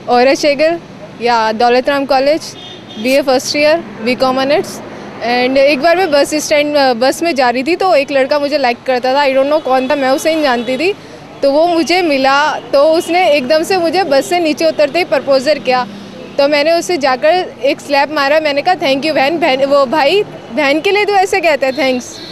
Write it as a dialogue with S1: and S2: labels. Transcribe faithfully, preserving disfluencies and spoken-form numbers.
S1: और शेगर या Daulat Ram college, B A first year, B com honours. And एक बार मैं बस स्टैंड बस में जा रही थी तो एक लड़का मुझे लाइक करता था, आई डोंट नो कौन था, मैं उसे नहीं जानती थी। तो वो मुझे मिला तो उसने एकदम से मुझे बस से नीचे उतरते ही प्रपोजर किया। तो मैंने उससे जाकर एक स्लैप मारा, मैंने कहा थैंक यू बहन। बहन वो भाई बहन के लिए तो ऐसे कहते हैं थैंक्स।